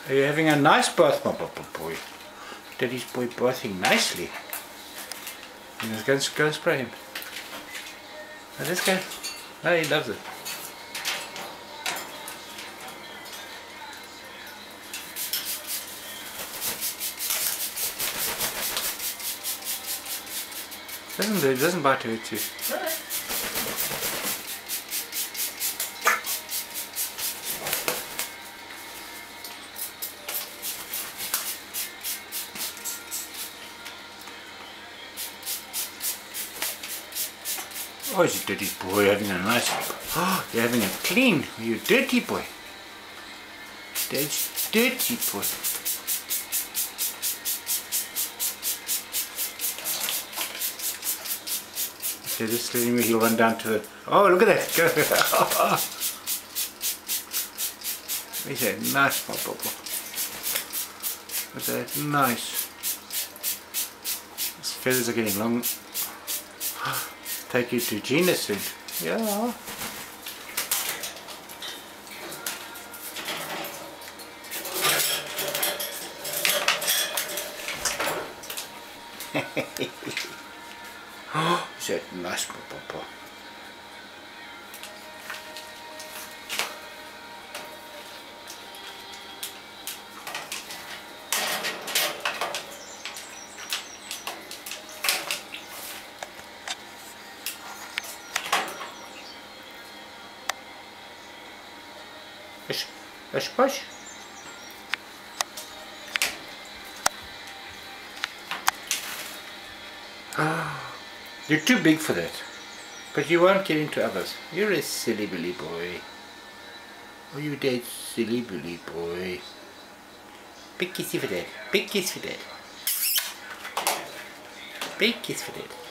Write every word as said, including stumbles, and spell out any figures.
Are you having a nice bath, my boy? Daddy's boy bathing nicely. You must go and, go and spray him. Oh, let's go. Oh, he loves it. Doesn't it doesn't bite her too. No. Oh, is a dirty boy having a nice... Oh, you're having a clean. You dirty boy. That's dirty boy. Okay, just letting me, he'll run down to it. Oh, look at that. Go. He's a nice, my bubble. Look at that. Nice. His feathers are getting long. Take you to Gina soon. Yeah. Oh, is that nice, Papa? Push, push, push. You're too big for that, but you won't get into others. You're a silly billy boy. Oh, you dead silly billy boy. Big kissy for that. Big kiss for that. Big kiss for that.